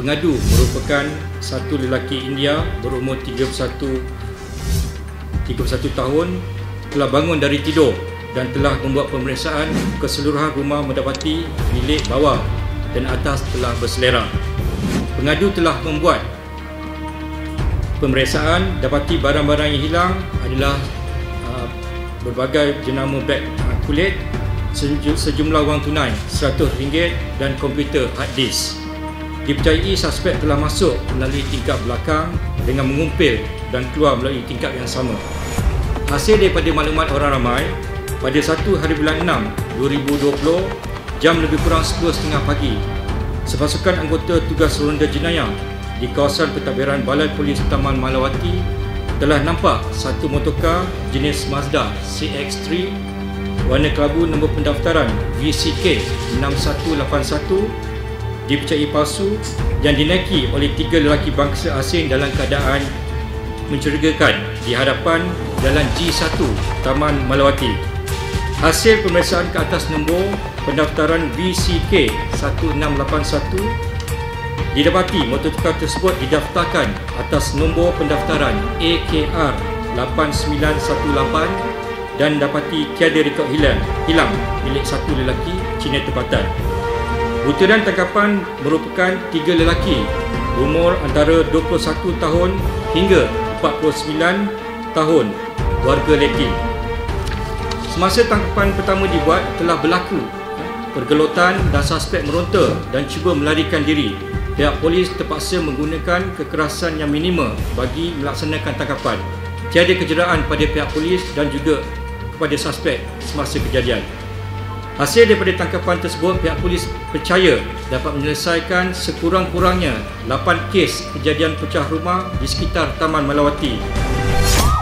Pengadu merupakan satu lelaki India berumur 31 tahun, telah bangun dari tidur dan telah membuat pemeriksaan keseluruhan rumah, mendapati bilik bawah dan atas telah berselera. Pengadu telah membuat pemeriksaan, dapati barang-barang yang hilang adalah berbagai jenama beg kulit, sejumlah wang tunai RM100 dan komputer hard disk. Dipercayai suspek telah masuk melalui tingkap belakang dengan mengumpil dan keluar melalui tingkap yang sama. Hasil daripada maklumat orang ramai, pada 1 hari bulan 6 2020, jam lebih kurang 10.30 pagi, sepasukan anggota tugas ronda jenayah di kawasan pentadbiran Balai Polis Taman Malawati telah nampak satu motorkar jenis Mazda CX-3 warna kelabu nombor pendaftaran VCK 6181 dipercayai palsu yang dinaiki oleh 3 lelaki bangsa asing dalam keadaan mencurigakan di hadapan Jalan G1 Taman Malawati. Hasil pemeriksaan ke atas nombor pendaftaran VCK 1681 didapati motorkar tersebut didaftarkan atas nombor pendaftaran AKR 8918 dan dapati tiada rekod hilang milik satu lelaki Cina tempatan. Butiran tangkapan merupakan 3 lelaki berumur antara 21 tahun hingga 49 tahun, warga Latin. Semasa tangkapan pertama dibuat, telah berlaku pergelutan dan suspek meronta dan cuba melarikan diri. Pihak polis terpaksa menggunakan kekerasan yang minima bagi melaksanakan tangkapan. Tiada kejderaan pada pihak polis dan juga kepada suspek semasa kejadian. Hasil daripada tangkapan tersebut, pihak polis percaya dapat menyelesaikan sekurang-kurangnya 8 kes kejadian pecah rumah di sekitar Taman Malawati.